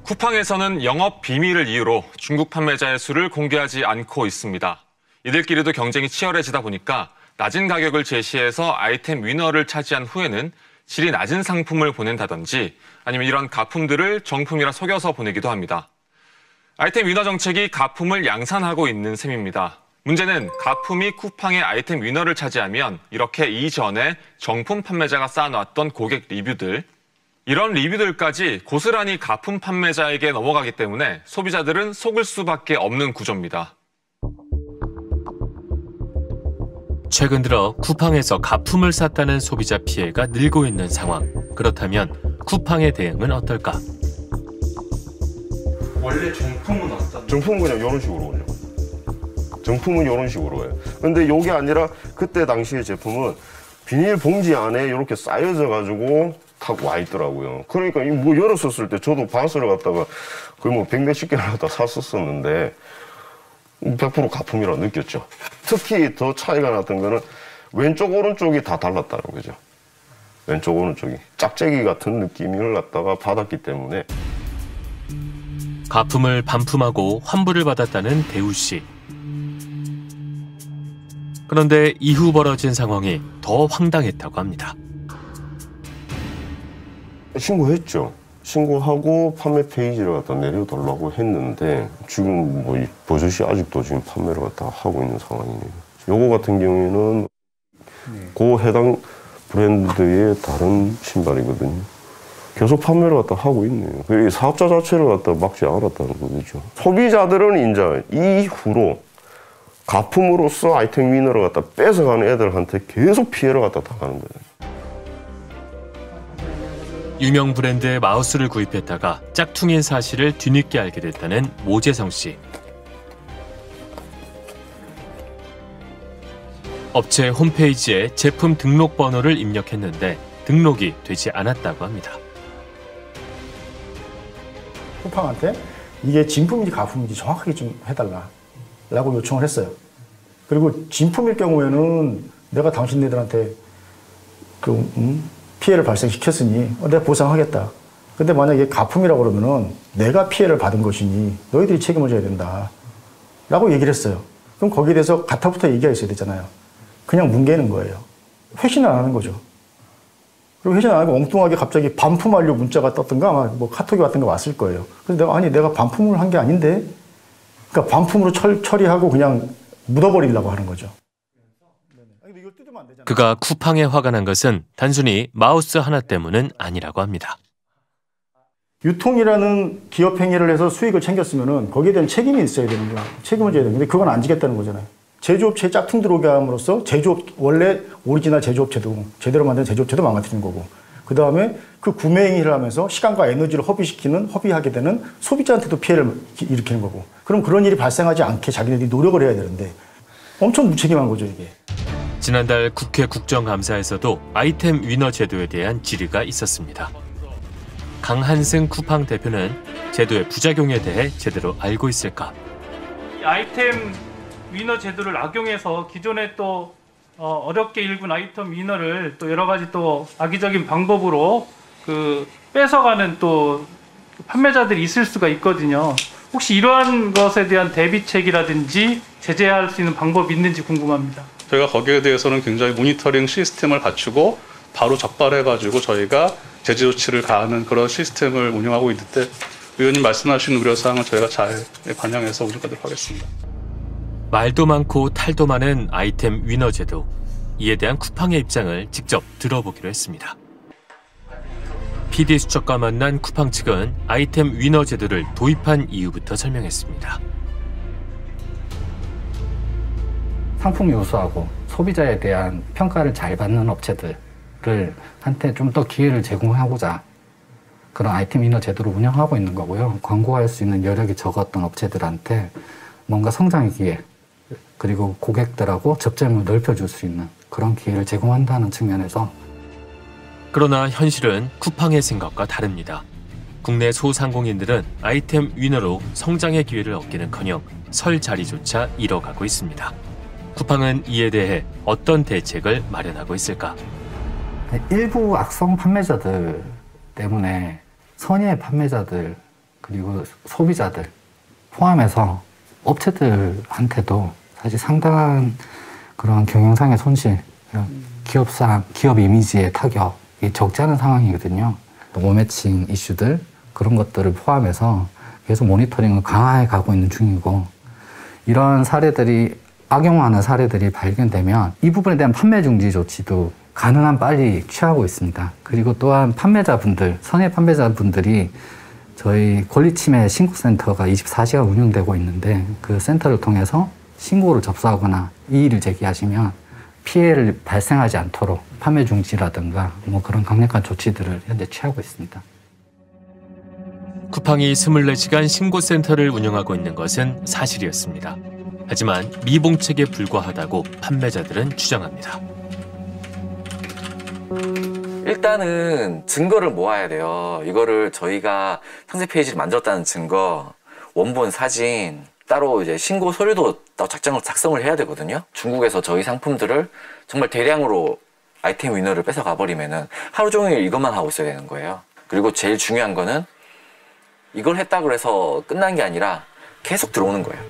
쿠팡에서는 영업 비밀을 이유로 중국 판매자의 수를 공개하지 않고 있습니다. 이들끼리도 경쟁이 치열해지다 보니까 낮은 가격을 제시해서 아이템 위너를 차지한 후에는 질이 낮은 상품을 보낸다든지 아니면 이런 가품들을 정품이라 속여서 보내기도 합니다. 아이템 위너 정책이 가품을 양산하고 있는 셈입니다. 문제는 가품이 쿠팡의 아이템 위너를 차지하면 이렇게 이전에 정품 판매자가 쌓아놨던 고객 리뷰들, 이런 리뷰들까지 고스란히 가품 판매자에게 넘어가기 때문에 소비자들은 속을 수밖에 없는 구조입니다. 최근 들어 쿠팡에서 가품을 샀다는 소비자 피해가 늘고 있는 상황. 그렇다면 쿠팡의 대응은 어떨까? 원래 정품은 어떤? 정품은 그냥 이런 식으로 올려. 정품은 이런 식으로 해요. 근데 이게 아니라 그때 당시의 제품은 비닐 봉지 안에 이렇게 쌓여져 가지고 탁 와 있더라고요. 그러니까 뭐 열었었을 때 저도 반스를 갖다가 거의 뭐 100몇십 개를 갖다 샀었는데 100% 가품이라고 느꼈죠. 특히 더 차이가 났던 거는 왼쪽 오른쪽이 다 달랐다는 거죠. 왼쪽 오른쪽이 짝짝이 같은 느낌을 갖다가 받았기 때문에. 가품을 반품하고 환불을 받았다는 대우 씨. 그런데 이후 벌어진 상황이 더 황당했다고 합니다. 신고했죠. 신고하고 판매 페이지를 갖다 내려달라고 했는데 지금 뭐 버젓이 아직도 지금 판매를 갖다 하고 있는 상황이네요. 요거 같은 경우에는 그 해당 브랜드의 다른 신발이거든요. 계속 판매를 갖다 하고 있네요. 사업자 자체를 갖다 막지 않았다는 거죠. 소비자들은 이제 이후로 가품으로서 아이템 위너를 갖다 뺏어가는 애들한테 계속 피해를 갖다 당하는 거예요. 유명 브랜드의 마우스를 구입했다가 짝퉁인 사실을 뒤늦게 알게 됐다는 모재성 씨. 업체 홈페이지에 제품 등록 번호를 입력했는데 등록이 되지 않았다고 합니다. 쿠팡한테 이게 진품인지 가품인지 정확하게 좀 해달라고 요청을 했어요. 그리고 진품일 경우에는 내가 당신네들한테 피해를 발생시켰으니 내가 보상하겠다. 근데 만약에 가품이라고 그러면은 내가 피해를 받은 것이니 너희들이 책임을 져야 된다. 라고 얘기를 했어요. 그럼 거기에 대해서 가타부터 얘기가 있어야 되잖아요. 그냥 뭉개는 거예요. 회신을 안 하는 거죠. 그리고 회신 안 하고 엉뚱하게 갑자기 반품 완료 문자가 떴던가 아마 뭐 카톡이 왔던가 왔을 거예요. 그래서 내가 반품을 한 게 아닌데? 그러니까 반품으로 처리하고 그냥 묻어버리려고 하는 거죠. 그가 쿠팡에 화가 난 것은 단순히 마우스 하나 때문은 아니라고 합니다. 유통이라는 기업 행위를 해서 수익을 챙겼으면은 거기에 대한 책임이 있어야 되는 거야. 책임을 져야 되는 건데 그건 안 지겠다는 거잖아요. 제조업체에 짝퉁 들어오게 함으로써 원래 오리지널 제조업체도 제대로 만든 제조업체도 망가뜨리는 거고 그 다음에 그 구매 행위를 하면서 시간과 에너지를 허비하게 되는 소비자한테도 피해를 일으키는 거고 그럼 그런 일이 발생하지 않게 자기네들이 노력을 해야 되는데 엄청 무책임한 거죠 이게. 지난달 국회 국정감사에서도 아이템 위너 제도에 대한 질의가 있었습니다. 강한승 쿠팡 대표는 제도의 부작용에 대해 제대로 알고 있을까? 이 아이템 위너 제도를 악용해서 기존에 또 어렵게 일군 아이템 위너를 또 여러 가지 또 악의적인 방법으로 뺏어가는 또 판매자들이 있을 수가 있거든요. 혹시 이러한 것에 대한 대비책이라든지 제재할 수 있는 방법이 있는지 궁금합니다. 저희가 거기에 대해서는 굉장히 모니터링 시스템을 갖추고 바로 적발해가지고 저희가 제재 조치를 가하는 그런 시스템을 운영하고 있는데 의원님 말씀하신 우려사항을 저희가 잘 반영해서 운영하도록 하겠습니다. 말도 많고 탈도 많은 아이템 위너 제도. 이에 대한 쿠팡의 입장을 직접 들어보기로 했습니다. PD수첩과 만난 쿠팡 측은 아이템 위너 제도를 도입한 이유부터 설명했습니다. 상품 요소하고 소비자에 대한 평가를 잘 받는 업체들을 한테 좀 더 기회를 제공하고자 그런 아이템 위너 제도를 운영하고 있는 거고요. 광고할 수 있는 여력이 적었던 업체들한테 뭔가 성장의 기회 그리고 고객들하고 접점을 넓혀줄 수 있는 그런 기회를 제공한다는 측면에서 그러나 현실은 쿠팡의 생각과 다릅니다. 국내 소상공인들은 아이템 위너로 성장의 기회를 얻기는커녕 설 자리조차 잃어가고 있습니다. 쿠팡은 이에 대해 어떤 대책을 마련하고 있을까? 일부 악성 판매자들 때문에 선의의 판매자들 그리고 소비자들 포함해서 업체들한테도 사실 상당한 그런 경영상의 손실, 기업 이미지의 타격이 적지 않은 상황이거든요. 또 오매칭 이슈들 그런 것들을 포함해서 계속 모니터링을 강화해 가고 있는 중이고, 이런 사례들이 악용하는 사례들이 발견되면 이 부분에 대한 판매 중지 조치도 가능한 빨리 취하고 있습니다. 그리고 또한 판매자분들, 선의 판매자분들이 저희 권리침해 신고센터가 24시간 운영되고 있는데 그 센터를 통해서 신고를 접수하거나 이의를 제기하시면 피해를 발생하지 않도록 판매 중지라든가 뭐 그런 강력한 조치들을 현재 취하고 있습니다. 쿠팡이 24시간 신고센터를 운영하고 있는 것은 사실이었습니다. 하지만 미봉책에 불과하다고 판매자들은 주장합니다. 일단은 증거를 모아야 돼요. 이거를 저희가 상세 페이지를 만들었다는 증거, 원본 사진, 따로 이제 신고 서류도 따로 작성을 해야 되거든요. 중국에서 저희 상품들을 정말 대량으로 아이템 위너를 뺏어 가버리면은 하루 종일 이것만 하고 있어야 되는 거예요. 그리고 제일 중요한 거는 이걸 했다고 해서 끝난 게 아니라 계속 들어오는 거예요.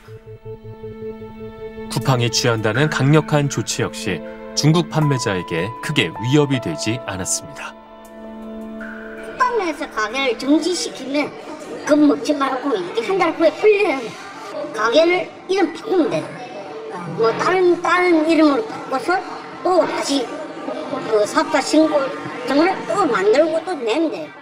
쿠팡이 취한다는 강력한 조치 역시 중국 판매자에게 크게 위협이 되지 않았습니다. 쿠팡 내에서 가게를 정지시키면 겁먹지 말고 이게 한 달 후에 풀리는 가게를 이름 바꾸면 돼. 뭐 다른 이름으로 바꿔서 또 다시 그 사업자 신고증을 또 만들고 또 내면 돼.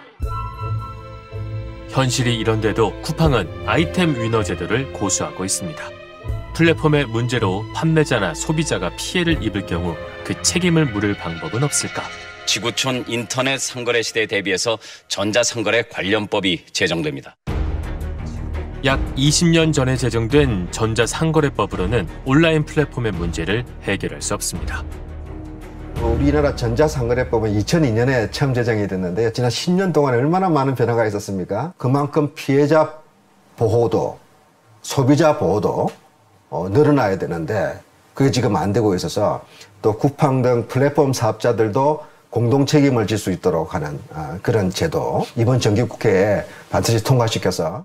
현실이 이런데도 쿠팡은 아이템 위너 제도를 고수하고 있습니다. 플랫폼의 문제로 판매자나 소비자가 피해를 입을 경우 그 책임을 물을 방법은 없을까? 지구촌 인터넷 상거래 시대에 대비해서 전자상거래 관련법이 제정됩니다. 약 20년 전에 제정된 전자상거래법으로는 온라인 플랫폼의 문제를 해결할 수 없습니다. 우리나라 전자상거래법은 2002년에 처음 제정이 됐는데요. 지난 10년 동안 얼마나 많은 변화가 있었습니까? 그만큼 피해자 보호도, 소비자 보호도 늘어나야 되는데 그게 지금 안 되고 있어서 또 쿠팡 등 플랫폼 사업자들도 공동 책임을 질 수 있도록 하는 그런 제도, 이번 정기국회에 반드시 통과시켜서.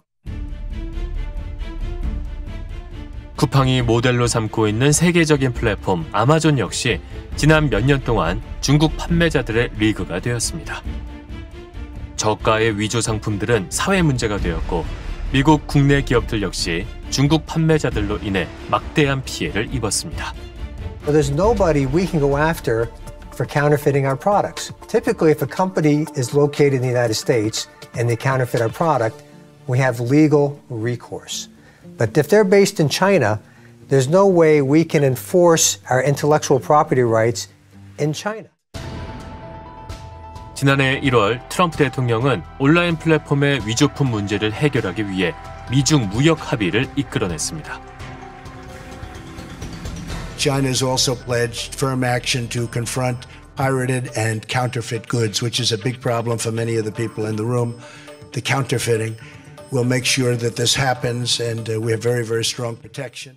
쿠팡이 모델로 삼고 있는 세계적인 플랫폼 아마존 역시 지난 몇 년 동안 중국 판매자들의 리그가 되었습니다. 저가의 위조 상품들은 사회 문제가 되었고 미국 국내 기업들 역시 중국 판매자들로 인해 막대한 피해를 입었습니다. Well, there's nobody we can go after for counterfeiting our products. Typically, if a company is located in the United States and they counterfeit our product, we have legal recourse. But if they're based in China, there's no way we can enforce our intellectual property rights in China. 지난해 1월 트럼프 대통령은 온라인 플랫폼의 위조품 문제를 해결하기 위해 미중 무역 합의를 이끌어냈습니다. China has also pledged firm action to confront pirated and counterfeit goods, which is a big problem for many of the people in the room. The counterfeiting. We'll make sure that this happens, and we have very, very strong protection.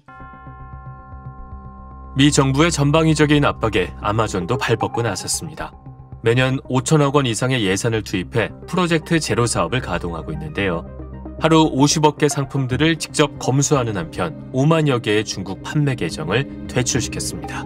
미 정부의 전방위적인 압박에 아마존도 발벗고 나섰습니다. 매년 5천억 원 이상의 예산을 투입해 프로젝트 제로 사업을 가동하고 있는데요. 하루 50억 개 상품들을 직접 검수하는 한편 5만여 개의 중국 판매 계정을 퇴출시켰습니다.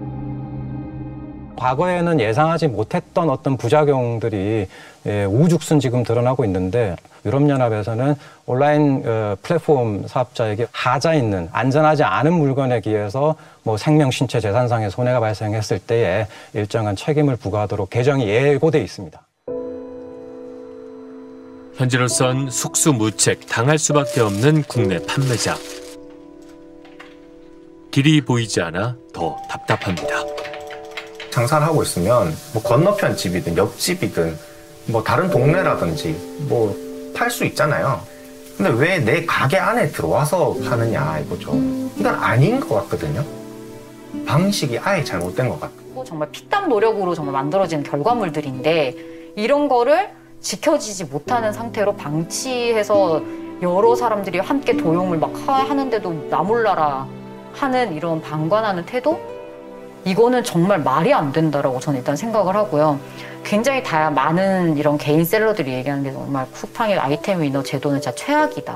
과거에는 예상하지 못했던 어떤 부작용들이 우후죽순 지금 드러나고 있는데, 유럽연합에서는 온라인 플랫폼 사업자에게 하자 있는 안전하지 않은 물건에 기해서 뭐 생명, 신체, 재산상의 손해가 발생했을 때에 일정한 책임을 부과하도록 개정이 예고돼 있습니다. 현재로선 속수무책 당할 수밖에 없는 국내 판매자. 길이 보이지 않아 더 답답합니다. 장사를 하고 있으면 뭐 건너편 집이든 옆집이든 뭐 다른 동네라든지 뭐 팔 수 있잖아요. 근데 왜 내 가게 안에 들어와서 파느냐 이거죠. 이건 아닌 것 같거든요. 방식이 아예 잘못된 것 같아요. 정말 피땀 노력으로 정말 만들어진 결과물들인데 이런 거를 지켜지지 못하는 상태로 방치해서 여러 사람들이 함께 도용을 막 하는데도 나 몰라라 하는 이런 방관하는 태도? 이거는 정말 말이 안 된다라고 저는 일단 생각을 하고요. 굉장히 많은 이런 개인 셀러들이 얘기하는 게 정말 쿠팡의 아이템 위너 제도는 진짜 최악이다.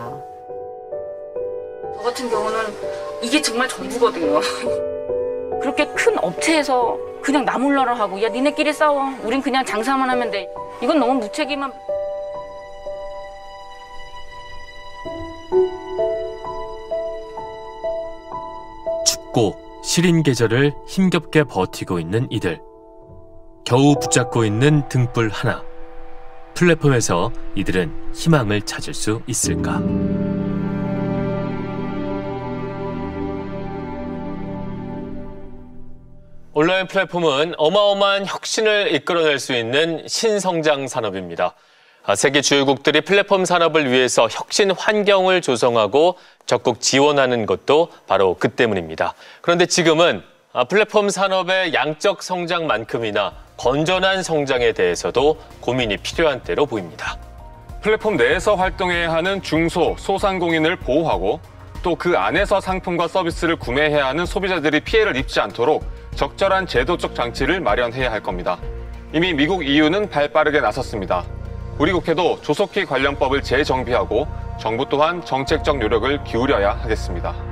저 같은 경우는 이게 정말 전부거든요. 그렇게 큰 업체에서 그냥 나 몰라라 하고 야 니네끼리 싸워. 우린 그냥 장사만 하면 돼. 이건 너무 무책임한. 춥고 시린 계절을 힘겹게 버티고 있는 이들. 겨우 붙잡고 있는 등불 하나. 플랫폼에서 이들은 희망을 찾을 수 있을까? 온라인 플랫폼은 어마어마한 혁신을 이끌어낼 수 있는 신성장 산업입니다. 세계 주요국들이 플랫폼 산업을 위해서 혁신 환경을 조성하고 적극 지원하는 것도 바로 그 때문입니다. 그런데 지금은 플랫폼 산업의 양적 성장만큼이나 건전한 성장에 대해서도 고민이 필요한 때로 보입니다. 플랫폼 내에서 활동해야 하는 중소, 소상공인을 보호하고 또 그 안에서 상품과 서비스를 구매해야 하는 소비자들이 피해를 입지 않도록 적절한 제도적 장치를 마련해야 할 겁니다. 이미 미국 EU는 발빠르게 나섰습니다. 우리 국회도 조속히 관련법을 재정비하고 정부 또한 정책적 노력을 기울여야 하겠습니다.